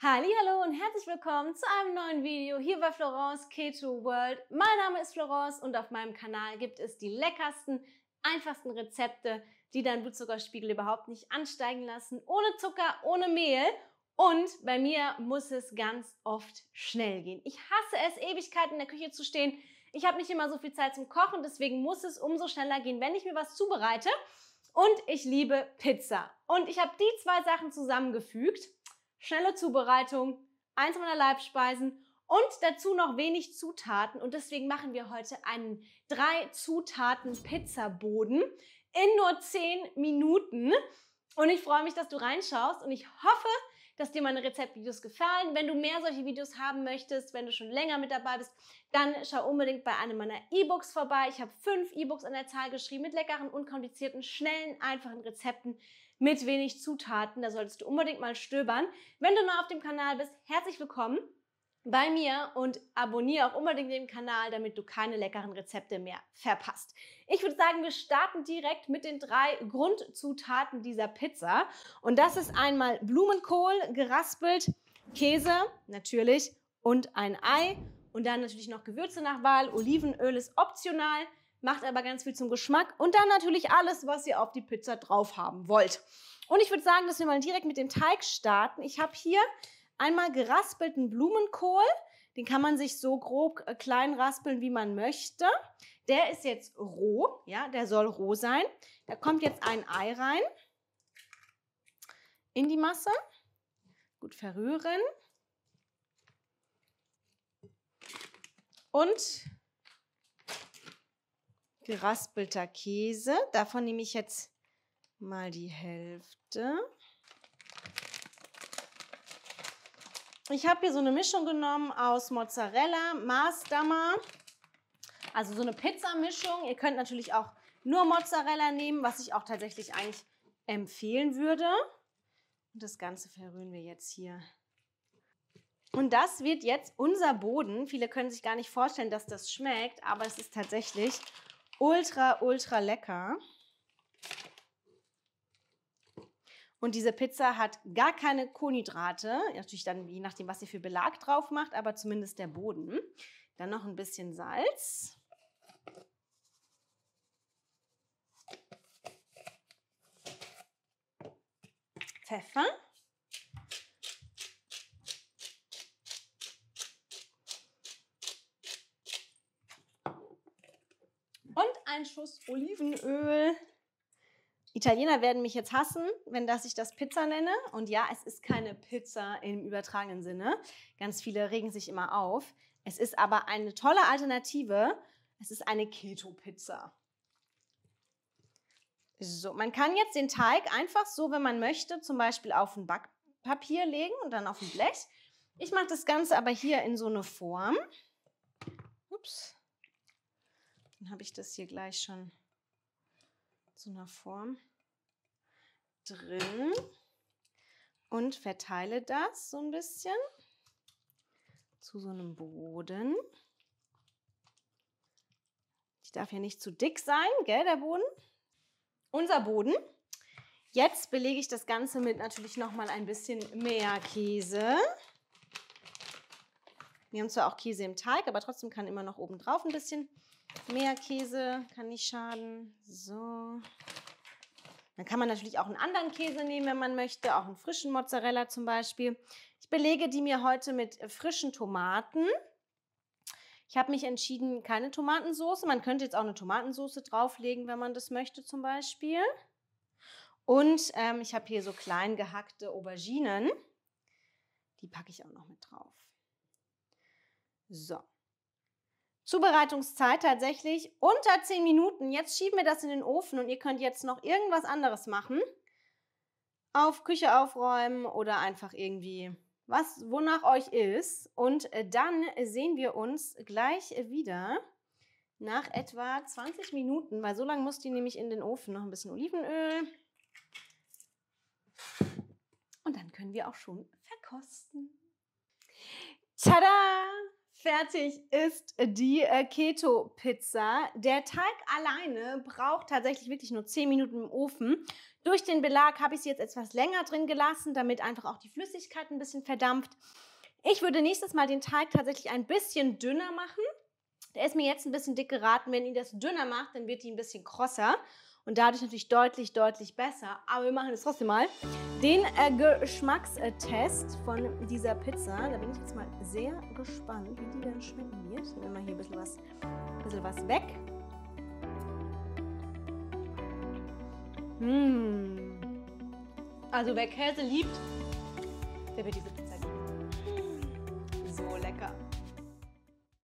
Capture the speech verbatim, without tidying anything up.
Hallihallo und herzlich willkommen zu einem neuen Video hier bei Florence Keto World. Mein Name ist Florence und auf meinem Kanal gibt es die leckersten, einfachsten Rezepte, die deinen Blutzuckerspiegel überhaupt nicht ansteigen lassen. Ohne Zucker, ohne Mehl. Und bei mir muss es ganz oft schnell gehen. Ich hasse es, Ewigkeiten in der Küche zu stehen. Ich habe nicht immer so viel Zeit zum Kochen, deswegen muss es umso schneller gehen, wenn ich mir was zubereite. Und ich liebe Pizza. Und ich habe die zwei Sachen zusammengefügt. Schnelle Zubereitung, eins meiner Leibspeisen und dazu noch wenig Zutaten. Und deswegen machen wir heute einen drei Zutaten Pizzaboden in nur zehn Minuten. Und ich freue mich, dass du reinschaust und ich hoffe, dass dir meine Rezeptvideos gefallen. Wenn du mehr solche Videos haben möchtest, wenn du schon länger mit dabei bist, dann schau unbedingt bei einem meiner E-Books vorbei. Ich habe fünf E-Books an der Zahl geschrieben mit leckeren, unkomplizierten, schnellen, einfachen Rezepten mit wenig Zutaten. Da solltest du unbedingt mal stöbern. Wenn du neu auf dem Kanal bist, herzlich willkommen bei mir und abonniere auch unbedingt den Kanal, damit du keine leckeren Rezepte mehr verpasst. Ich würde sagen, wir starten direkt mit den drei Grundzutaten dieser Pizza. Und das ist einmal Blumenkohl, geraspelt, Käse natürlich und ein Ei. Und dann natürlich noch Gewürze nach Wahl. Olivenöl ist optional, macht aber ganz viel zum Geschmack. Und dann natürlich alles, was ihr auf die Pizza drauf haben wollt. Und ich würde sagen, dass wir mal direkt mit dem Teig starten. Ich habe hier einmal geraspelten Blumenkohl, den kann man sich so grob äh, klein raspeln, wie man möchte. Der ist jetzt roh, ja, der soll roh sein. Da kommt jetzt ein Ei rein in die Masse. Gut verrühren. Und geraspelter Käse. Davon nehme ich jetzt mal die Hälfte. Ich habe hier so eine Mischung genommen aus Mozzarella, Maßdammer, also so eine Pizzamischung. Ihr könnt natürlich auch nur Mozzarella nehmen, was ich auch tatsächlich eigentlich empfehlen würde. Und das Ganze verrühren wir jetzt hier. Und das wird jetzt unser Boden. Viele können sich gar nicht vorstellen, dass das schmeckt, aber es ist tatsächlich ultra, ultra lecker. Und diese Pizza hat gar keine Kohlenhydrate, natürlich dann je nachdem, was ihr für Belag drauf macht, aber zumindest der Boden. Dann noch ein bisschen Salz. Pfeffer. Und ein Schuss Olivenöl. Italiener werden mich jetzt hassen, wenn das ich das Pizza nenne. Und ja, es ist keine Pizza im übertragenen Sinne. Ganz viele regen sich immer auf. Es ist aber eine tolle Alternative. Es ist eine Keto-Pizza. So, man kann jetzt den Teig einfach so, wenn man möchte, zum Beispiel auf ein Backpapier legen und dann auf ein Blech. Ich mache das Ganze aber hier in so eine Form. Ups. Dann habe ich das hier gleich schon so einer Form drin und verteile das so ein bisschen zu so einem Boden. Die darf ja nicht zu dick sein, gell, der Boden. Unser Boden. Jetzt belege ich das Ganze mit natürlich noch mal ein bisschen mehr Käse. Wir haben zwar auch Käse im Teig, aber trotzdem kann immer noch oben drauf ein bisschen mehr Käse, kann nicht schaden. So. Dann kann man natürlich auch einen anderen Käse nehmen, wenn man möchte, auch einen frischen Mozzarella zum Beispiel. Ich belege die mir heute mit frischen Tomaten. Ich habe mich entschieden, keine Tomatensauce. Man könnte jetzt auch eine Tomatensauce drauflegen, wenn man das möchte zum Beispiel. Und ähm, ich habe hier so klein gehackte Auberginen. Die packe ich auch noch mit drauf. So. Zubereitungszeit tatsächlich unter zehn Minuten. Jetzt schieben wir das in den Ofen und ihr könnt jetzt noch irgendwas anderes machen. Auf Küche aufräumen oder einfach irgendwie was, wonach euch ist. Und dann sehen wir uns gleich wieder nach etwa zwanzig Minuten, weil so lange muss die nämlich in den Ofen. Noch ein bisschen Olivenöl. Und dann können wir auch schon verkosten. Tada! Fertig ist die äh, Keto-Pizza. Der Teig alleine braucht tatsächlich wirklich nur zehn Minuten im Ofen. Durch den Belag habe ich sie jetzt etwas länger drin gelassen, damit einfach auch die Flüssigkeit ein bisschen verdampft. Ich würde nächstes Mal den Teig tatsächlich ein bisschen dünner machen. Der ist mir jetzt ein bisschen dick geraten. Wenn ihr das dünner macht, dann wird die ein bisschen krosser und dadurch natürlich deutlich, deutlich besser. Aber wir machen jetzt trotzdem mal den äh, Geschmackstest von dieser Pizza. Da bin ich jetzt mal sehr gespannt, wie die dann schmecken wird. Ich nehme mal hier ein bisschen was, ein bisschen was weg. Mmh. Also wer Käse liebt, der wird diese